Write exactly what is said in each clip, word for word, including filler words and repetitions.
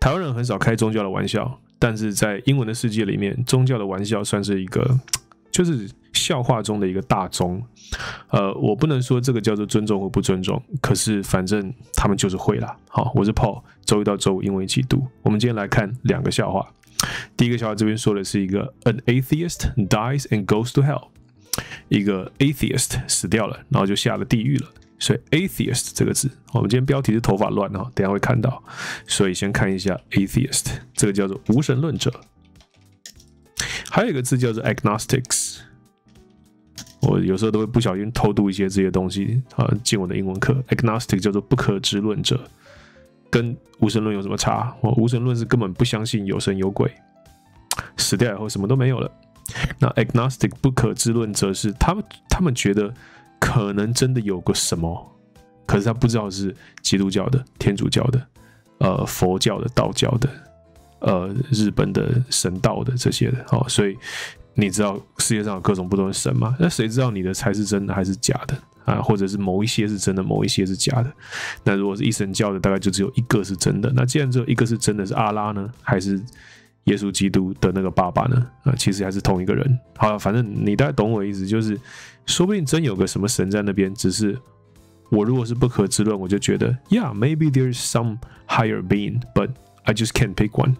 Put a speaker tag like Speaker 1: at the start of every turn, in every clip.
Speaker 1: 台湾人很少开宗教的玩笑，但是在英文的世界里面，宗教的玩笑算是一个，就是笑话中的一个大宗。呃，我不能说这个叫做尊重或不尊重，可是反正他们就是会啦。好，我是 Paul， 周一到周五英文一起读。我们今天来看两个笑话。第一个笑话这边说的是一个 An atheist dies and goes to hell， 一个 atheist 死掉了，然后就下了地狱了。所以 atheist 这个字，我们今天标题是头发乱哈，等一下会看到，所以先看一下 atheist， 这个叫做无神论者。还有一个字叫做 agnostics， 我有时候都会不小心偷渡一些这些东西啊进我的英文课。agnostic 叫做不可知论者，跟无神论有什么差？无神论是根本不相信有神有鬼，死掉以后什么都没有了。那 agnostic 不可知论者是他们他们觉得可能真的有个什么，可是他不知道是基督教的、天主教的、呃佛教的、道教的、呃日本的神道的这些的。哦，所以你知道世界上有各种不同的神吗？那谁知道你的才是真的还是假的啊？或者是某一些是真的，某一些是假的？那如果是一神教的，大概就只有一个是真的。那既然只有一个是真的，是阿拉呢，还是耶稣基督的那个爸爸呢？啊，其实还是同一个人。好，反正你大概懂我的意思，就是说不定真有个什么神在那边，只是我如果是不可知论，我就觉得 ，Yeah, maybe there's some higher being, but I just can't pick one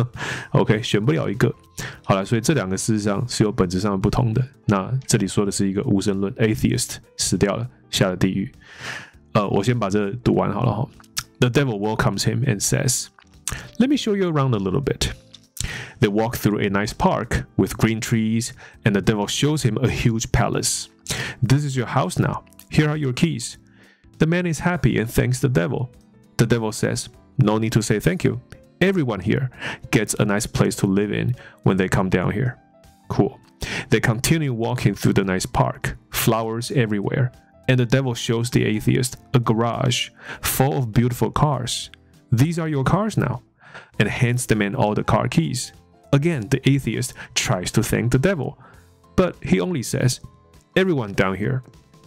Speaker 1: 。OK， 选不了一个。好了，所以这两个事实上是有本质上的不同的。那这里说的是一个无神论 atheist 死掉了，下了地狱。呃，我先把这读完好了哈。The devil welcomes him and says, "Let me show you around a little bit."They walk through a nice park with green trees, and the devil shows him a huge palace. This is your house now. Here are your keys. The man is happy and thanks the devil. The devil says, "No need to say thank you. Everyone here gets a nice place to live in when they come down here." Cool. They continue walking through the nice park, flowers everywhere, and the devil shows the atheist a garage full of beautiful cars. These are your cars now.And hands the man all the car keys. Again, the atheist tries to thank the devil, but he only says, "Everyone down here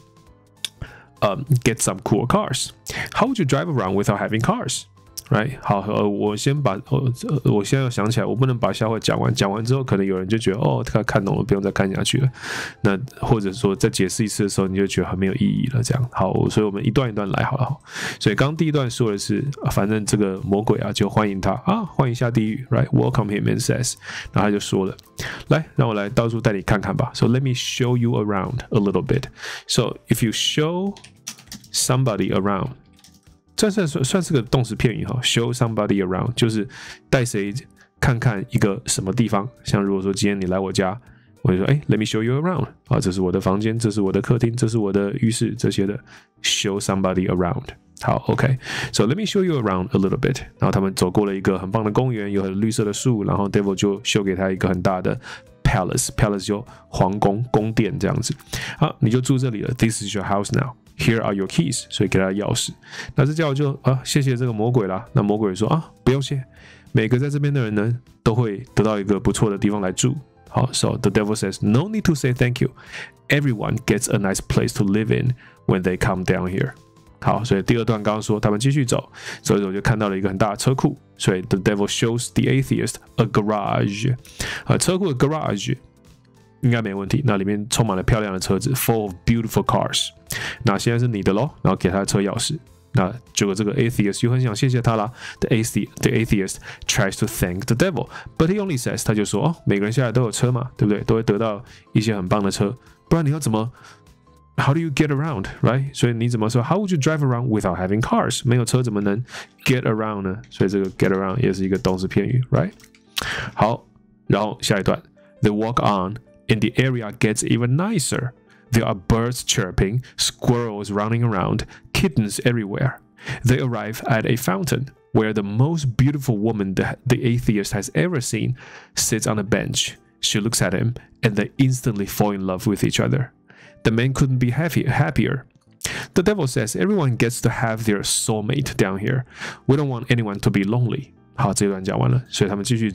Speaker 1: um, gets some cool cars. How would you drive around without having cars?" Right？ 好，呃，我先把，呃，我现在又想起来，我不能把笑话讲完，讲完之后，可能有人就觉得，哦，他看懂了，不用再看下去了。那或者说再解释一次的时候，你就觉得很没有意义了。这样，好，所以我们一段一段来好了。所以刚刚第一段说的是，反正这个魔鬼啊，就欢迎他啊，欢迎下地狱 ，right？ Welcome him and says， 然后他就说了，来，让我来到处带你看看吧。So let me show you around a little bit. So if you show somebody around。这算算是个动词片语哈 ，show somebody around 就是带谁看看一个什么地方。像如果说今天你来我家，我就说，哎 ，Let me show you around 啊，这是我的房间，这是我的客厅，这是我的浴室，这些的 show somebody around。好 ，OK，so、okay. let me show you around a little bit。然后他们走过了一个很棒的公园，有很绿色的树，然后 Devil 就秀给他一个很大的 palace，palace 就皇宫宫殿这样子。好，你就住这里了 ，This is your house now。Here are your keys， 所以给他钥匙。那这叫就啊，谢谢这个魔鬼啦。那魔鬼说啊，不用谢，每个在这边的人呢，都会得到一个不错的地方来住。好 ，So the devil says, "No need to say thank you. Everyone gets a nice place to live in when they come down here." 好，所以第二段刚刚说他们继续走，走一走就看到了一个很大的车库，所以 the devil shows the atheist a garage。啊，车库的 garage。应该没问题，那里面充满了漂亮的车子 ，full of beautiful cars。那现在是你的咯，然后给他车钥匙。那结果这个 atheist 又很想谢谢他啦。The atheist, the atheist tries to thank the devil, but he only says， 他就说哦，每个人现在都有车嘛，对不对？都会得到一些很棒的车，不然你要怎么 ？How do you get around, right？ 所以你怎么说 ？How would you drive around without having cars？ 没有车怎么能 get around 呢？所以这个 get around 也是一个动词片语 ，right？ 好，然后下一段 ，They walk on。And the area gets even nicer. There are birds chirping, squirrels running around, kittens everywhere. They arrive at a fountain where the most beautiful woman the, the atheist has ever seen sits on a bench. She looks at him, and they instantly fall in love with each other. The man couldn't be happy, happier. The devil says everyone gets to have their soulmate down here. We don't want anyone to be lonely. 好，这段讲完了，所以他们继续走。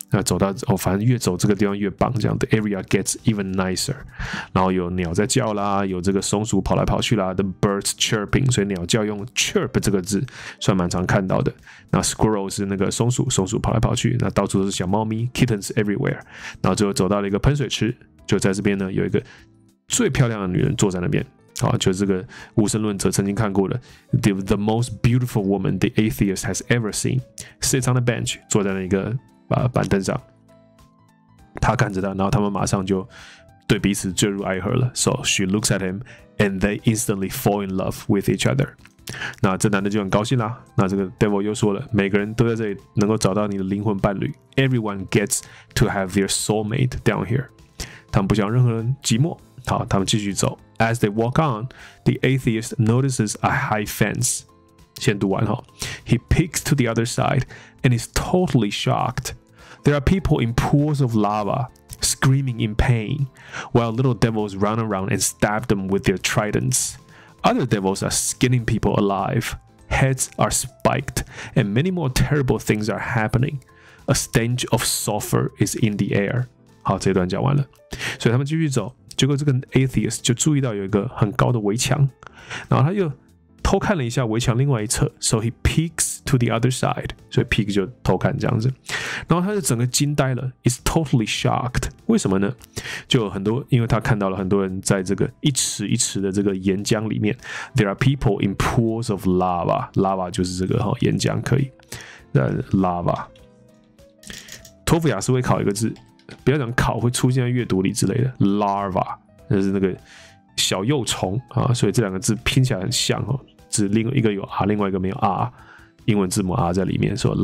Speaker 1: 那走到哦，反正越走这个地方越棒，这样 the area gets even nicer。然后有鸟在叫啦，有这个松鼠跑来跑去啦 ，the birds chirping， 所以鸟叫用 chirp 这个字算蛮常看到的。那 squirrel 是那个松鼠，松鼠跑来跑去，那到处都是小猫咪 ，kittens everywhere。然后最后走到了一个喷水池，就在这边呢有一个最漂亮的女人坐在那边。好，就是这个无神论者曾经看过的 the, the most beautiful woman the atheist has ever seen sits on a bench， 坐在那个啊板凳上，他看着他，然后他们马上就对彼此坠入爱河了。So she looks at him and they instantly fall in love with each other。那这男的就很高兴啦。那这个 devil 又说了，每个人都在这里能够找到你的灵魂伴侣。Everyone gets to have their soulmate down here。他们不想任何人寂寞。好，他们继续走。As they walk on, the atheist notices a high fence. 先读完哈。He peeks to the other side and is totally shocked. There are people in pools of lava, screaming in pain, while little devils run around and stab them with their tridents. Other devils are skinning people alive. Heads are spiked, and many more terrible things are happening. A stench of sulfur is in the air. 好，这段讲完了，所以他们继续走。结果这个 atheist 就注意到有一个很高的围墙，然后他又偷看了一下围墙另外一侧 ，so he peeks to the other side， 所以 peek 就偷看这样子，然后他就整个惊呆了 ，is totally shocked。为什么呢？就有很多，因为他看到了很多人在这个一池一池的这个岩浆里面 ，there are people in pools of lava，lava 就是这个哈、哦、岩浆可以，呃 lava。托福雅思会考一个字。不要讲考会出现在阅读里之类的 ，larva 那是那个小幼虫啊，所以这两个字拼起来很像哦，只另一个有 r， 另外一个没有 r， 英文字母 r 在里面，说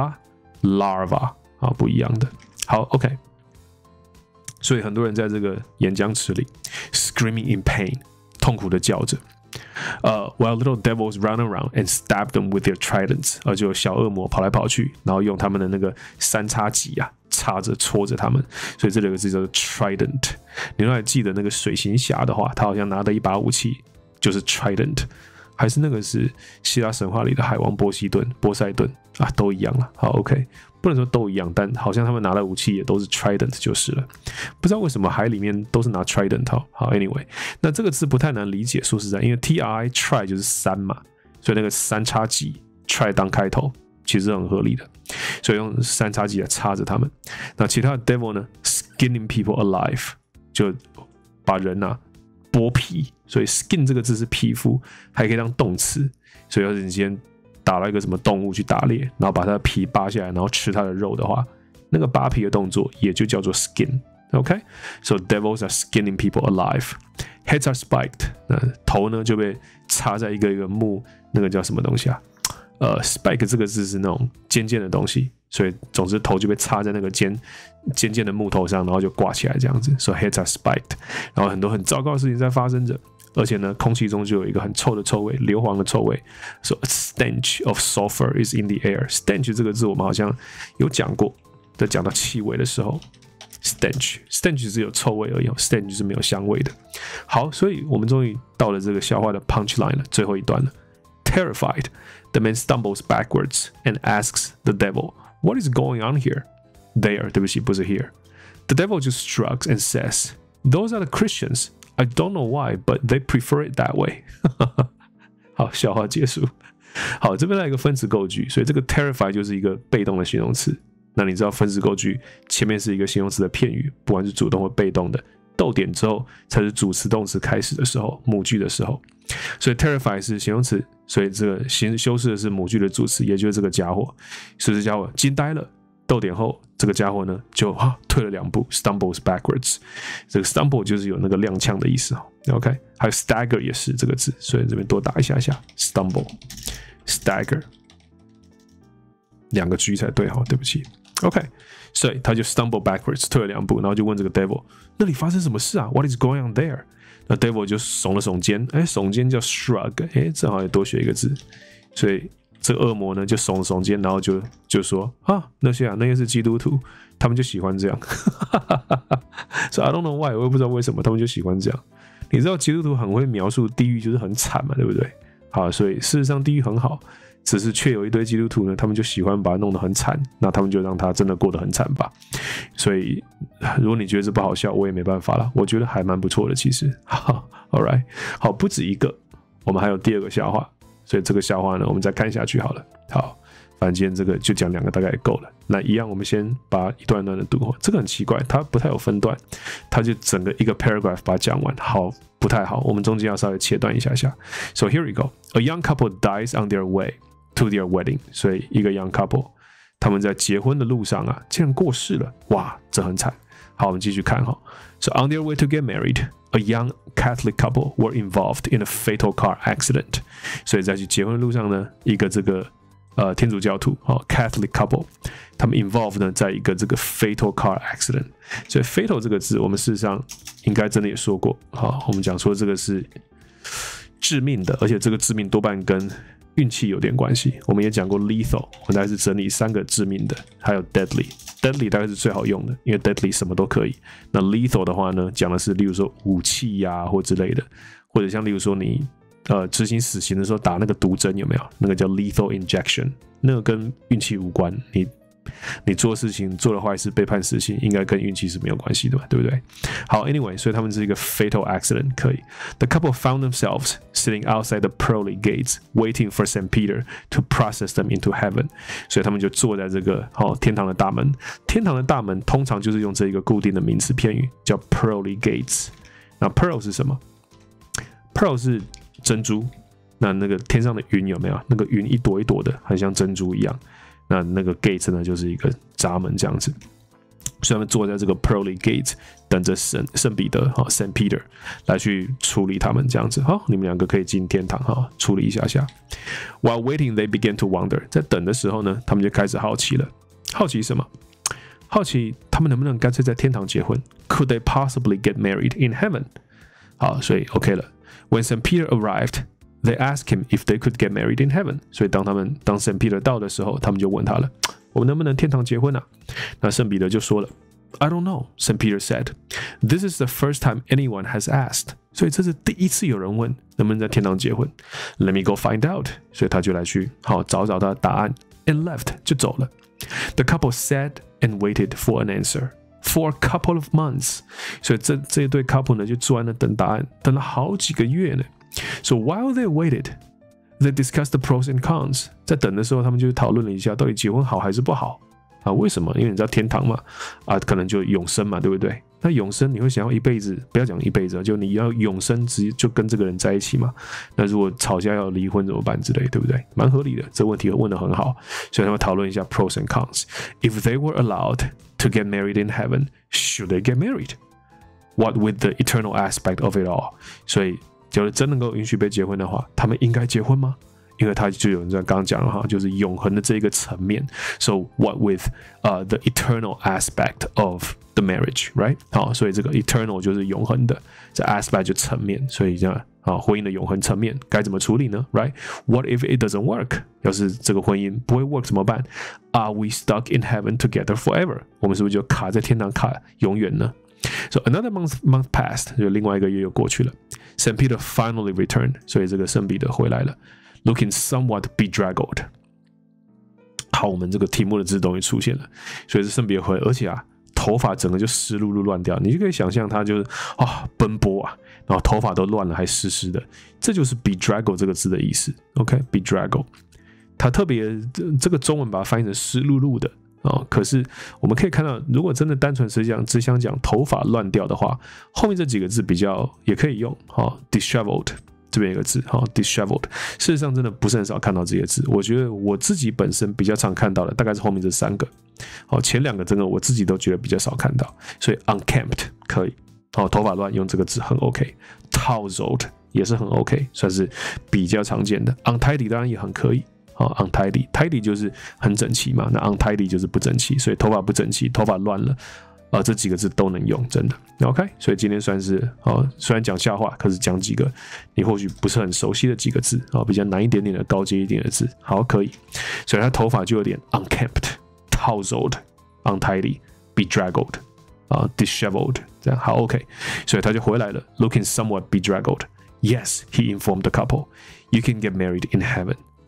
Speaker 1: lava、larva 啊不一样的。好 ，OK， 所以很多人在这个岩浆池里 screaming in pain， 痛苦的叫着。Uh, while little devils run around and stab them with their tridents， 而就有小恶魔跑来跑去，然后用他们的那个三叉戟啊，插着戳着他们。所以这里有个字叫做 trident。你如果还记得那个水行侠的话，他好像拿的一把武器就是 trident， 还是那个是希腊神话里的海王波西顿、波塞顿啊，都一样了。好 ，OK。不能说都一样，但好像他们拿的武器也都是 trident 就是了。不知道为什么海里面都是拿 trident 好。好 ，anyway， 那这个字不太难理解，说实在，因为 T R I try 就是三嘛，所以那个三叉戟 try 当开头，其实很合理的，所以用三叉戟来插着他们。那其他的 devil 呢 ，skinning people alive， 就把人啊剥皮，所以 skin 这个字是皮肤，还可以当动词，所以要是你今天打了一个什么动物去打猎，然后把它的皮扒下来，然后吃它的肉的话，那个扒皮的动作也就叫做 skin。OK， so devils are skinning people alive. Heads are spiked， 那头呢就被插在一个一个木，那个叫什么东西啊？呃 ，spike 这个字是那种尖尖的东西，所以总之头就被插在那个尖尖尖的木头上，然后就挂起来这样子。So heads are spiked， 然后很多很糟糕的事情在发生着。而且呢，空气中就有一个很臭的臭味，硫磺的臭味。So a stench of sulfur is in the air. Stench 这个字我们好像有讲过，在讲到气味的时候 ，stench stench 只有臭味而已 ，stench 是没有香味的。好，所以我们终于到了这个笑话的 punchline 了，最后一段了。Terrified, the man stumbles backwards and asks the devil, "What is going on here?" There， 对不起，不是 here. The devil just shrugs and says, "Those are the Christians."I don't know why, but they prefer it that way. 好，笑话结束。好，这边来一个分词构句，所以这个 terrify 就是一个被动的形容词。那你知道分词构句前面是一个形容词的片语，不管是主动或被动的，逗点之后才是主词动词开始的时候，母句的时候。所以 terrify 是形容词，所以这个形修饰的是母句的主词，也就是这个家伙。所以这家伙惊呆了。逗点后，这个家伙呢就啊退了两步 ，stumbles backwards。这个 stumble 就是有那个踉跄的意思 ，OK？ 还有 stagger 也是这个字，所以这边多打一下下 ，stumble、stagger， 两个 G 才对哈，对不起 ，OK？ 所以他就 stumble backwards 退了两步，然后就问这个 devil， 那里发生什么事啊 ？What is going on there？ 那 devil 就耸了耸肩，哎，耸肩叫 shrug， 哎，正好也多学一个字，所以。这个恶魔呢就耸了耸肩，然后就就说啊，那些啊，那些是基督徒，他们就喜欢这样。So I don't know why， 我也不知道为什么他们就喜欢这样。你知道基督徒很会描述地狱，就是很惨嘛，对不对？好，所以事实上地狱很好， 只是却有一堆基督徒呢，他们就喜欢把它弄得很惨，那他们就让他真的过得很惨吧。所以，如果你觉得这不好笑，我也没办法了。我觉得还蛮不错的，其实。All right， 好，不止一个，我们还有第二个笑话，所以这个笑话呢，我们再看下去好了。好，反正今天这个就讲两个大概也够了。那一样，我们先把一段一段的读。这个很奇怪，它不太有分段，它就整个一个 paragraph 把它讲完，好，不太好。我们中间要稍微切断一下下。So here we go. A young couple dies on their way to their wedding. 所以一个 young couple， 他们在结婚的路上啊，竟然过世了，哇，这很惨。好，我们继续看哈。So on their way to get married, a young Catholic couple were involved in a fatal car accident. 所以在去结婚的路上呢，一个这个呃天主教徒哦 Catholic couple， 他们 involved 呢在一个这个 fatal car accident。所以 fatal 这个字，我们事实上应该真的也说过，好，我们讲说这个是致命的，而且这个致命多半跟运气有点关系。我们也讲过 lethal， 我大概是整理三个致命的，还有 deadly。deadly 大概是最好用的，因为 deadly 什么都可以。那 lethal 的话呢，讲的是例如说武器呀、啊、或之类的，或者像例如说你呃执行死刑的时候打那个毒针有没有？那个叫 lethal injection， 那个跟运气无关。你你做事情做了坏事被判死刑，应该跟运气是没有关系的嘛，对不对？好 ，anyway， 所以他们是一个 fatal accident， 可以。The couple found themselves sitting outside the pearly gates, waiting for Saint Peter to process them into heaven。所以他们就坐在这个哦天堂的大门。天堂的大门通常就是用这一个固定的名词片语，叫 pearly gates。那 pearl 是什么 ？pearl 是珍珠。那那个天上的云有没有？那个云一朵一朵的，很像珍珠一样。那那个 gate 呢，就是一个闸门这样子，所以他们坐在这个 pearly gate 等着圣圣彼得哈 Saint Peter 来去处理他们这样子。好，你们两个可以进天堂哈，处理一下下。While waiting, they began to wonder。在等的时候呢，他们就开始好奇了。好奇什么？好奇他们能不能干脆在天堂结婚 ？Could they possibly get married in heaven？ 好，所以 OK 了。When Saint Peter arrived。They asked him if they could get married in heaven. 所以当他们当圣彼得到的时候，他们就问他了：我们能不能天堂结婚啊？那圣彼得就说了 ：I don't know. Saint Peter said, "This is the first time anyone has asked." 所以这是第一次有人问能不能在天堂结婚。Let me go find out. 所以他就来去好找找他的答案 ，and left 就走了。The couple sat and waited for an answer for a couple of months. 所以这这一对 couple 呢就坐在那等答案，等了好几个月呢。So while they waited, they discussed the pros and cons. 在等的时候，他们就讨论了一下，到底结婚好还是不好啊？为什么？因为你知道天堂嘛，啊，可能就永生嘛，对不对？那永生你会想要一辈子，不要讲一辈子，就你要永生，直接就跟这个人在一起嘛。那如果吵架要离婚怎么办之类，对不对？蛮合理的，这问题问得很好。所以他们讨论一下 pros and cons. If they were allowed to get married in heaven, should they get married? What with the eternal aspect of it all? 所以假如真能够允许被结婚的话，他们应该结婚吗？因为他就有人在刚刚讲了哈，就是永恒的这一个层面。So what with uh, the eternal aspect of the marriage, right? 好，所以这个 eternal 就是永恒的，这 aspect 就层面，所以这样啊，婚姻的永恒层面该怎么处理呢 ？Right? What if it doesn't work? 要是这个婚姻不会 work 怎么办 ？Are we stuck in heaven together forever? 我们是不是就卡在天堂卡永远呢？So another month month passed， 就另外一个月又过去了。Saint Peter finally returned， 所以这个圣彼得回来了 ，looking somewhat bedraggled。好，我们这个题目的字终于出现了，所以是圣彼得回来，而且啊，头发整个就湿漉漉乱掉，你就可以想象他就是啊奔波啊，然后头发都乱了，还湿湿的，这就是 bedraggle 这个字的意思。OK，bedraggle， 它特别这个中文把它翻译成湿漉漉的。哦，可是我们可以看到，如果真的单纯是讲只想讲头发乱掉的话，后面这几个字比较也可以用。哈、哦、，disheveled 这边有个字，哈、哦、，disheveled。事实上真的不是很少看到这些字，我觉得我自己本身比较常看到的大概是后面这三个。好、哦，前两个真的我自己都觉得比较少看到，所以 unkempt 可以。好、哦，头发乱用这个字很 OK。tousled 也是很 OK， 算是比较常见的。untidy 当然也很可以。哦 untidy tidy 就是很整齐嘛，那 untidy 就是不整齐，所以头发不整齐，头发乱了，呃，这几个字都能用，真的 OK。所以今天算是哦，虽然讲笑话，可是讲几个你或许不是很熟悉的几个字啊、哦，比较难一点点的高阶一点的字，好，可以。所以他头发就有点 unkempt、tousled、untidy、bedraggled 啊 ，disheveled 这样好 OK。所以他就回来了 ，looking somewhat bedraggled. Yes, he informed the couple, you can get married in heaven.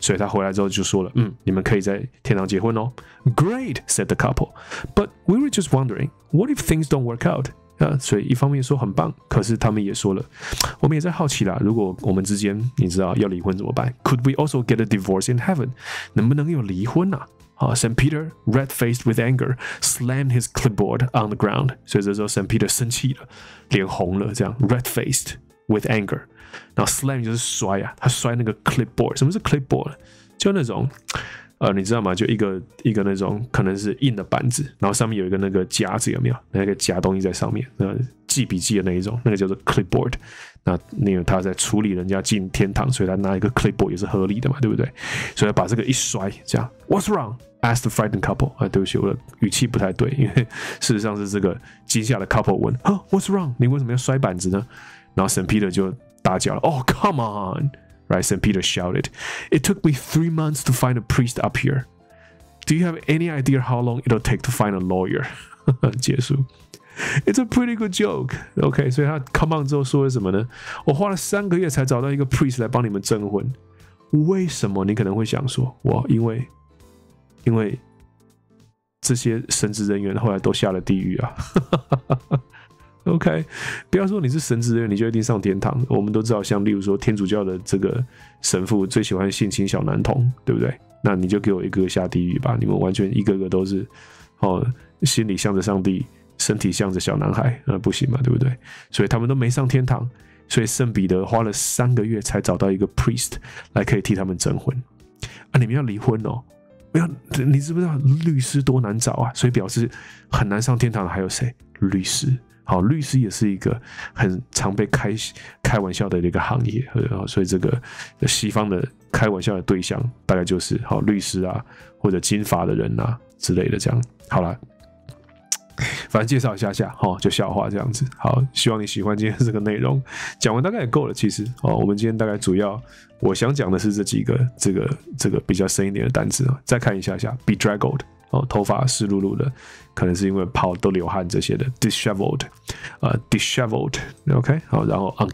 Speaker 1: 所以他回来之后就说了，嗯，你们可以在天堂结婚哦。Great, said the couple. But we were just wondering, what if things don't work out? 啊，所以一方面说很棒，可是他们也说了，我们也在好奇啦，如果我们之间你知道要离婚怎么办 ？Could we also get a divorce in heaven？ 能不能有离婚啊？啊 ，Saint Peter, red-faced with anger, slammed his clipboard on the ground。所以这时候 Saint Peter 生气了，脸红了，这样 red-faced with anger。然后 slam 就是摔啊，他摔那个 clipboard。什么是 clipboard？ 就那种。呃，你知道吗？就一个一个那种可能是硬的板子，然后上面有一个那个夹子，有没有？那个夹东西在上面，呃，记笔记的那一种，那个叫做 clipboard。那因为他在处理人家进天堂，所以他拿一个 clipboard 也是合理的嘛，对不对？所以把这个一摔，这样 ，What's wrong? Asked the frightened couple。啊，对不起，我的语气不太对，因为事实上是这个惊吓的 couple 问，啊 ，What's wrong? 你为什么要摔板子呢？然后 Saint Peter 就大叫了 ，Oh, come on！Right, Saint Peter shouted. It took me three months to find a priest up here. Do you have any idea how long it'll take to find a lawyer? 结束。It's a pretty good joke. OK, 所以他 come on 之后说了什么呢？我花了三个月才找到一个 priest 来帮你们证婚。为什么？你可能会想说，哇，因为因为这些神职人员后来都下了地狱啊。OK， 不要说你是神职人员，你就一定上天堂。我们都知道，像例如说天主教的这个神父最喜欢性侵小男童，对不对？那你就给我一个下地狱吧！你们完全一个个都是哦，心里向着上帝，身体向着小男孩，那不行嘛，对不对？所以他们都没上天堂。所以圣彼得花了三个月才找到一个 priest 来可以替他们证婚。啊，你们要离婚哦？没有，你知不知道律师多难找啊？所以表示很难上天堂的还有谁？律师。好，律师也是一个很常被开开玩笑的一个行业，所以这个西方的开玩笑的对象大概就是好律师啊，或者金发的人啊之类的这样。好了，反正介绍一下下，哦，就笑话这样子。好，希望你喜欢今天这个内容，讲完大概也够了。其实哦，我们今天大概主要我想讲的是这几个这个这个比较深一点的单词啊，再看一下下 ，bedraggled。哦，头发湿漉漉的，可能是因为泡都流汗这些的 ，disheveled， 呃 ，disheveled，OK， 好，然后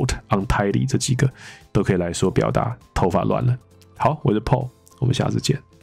Speaker 1: unkempt、tousled、untidy 这几个都可以来说表达头发乱了。好，我是 Paul， 我们下次见。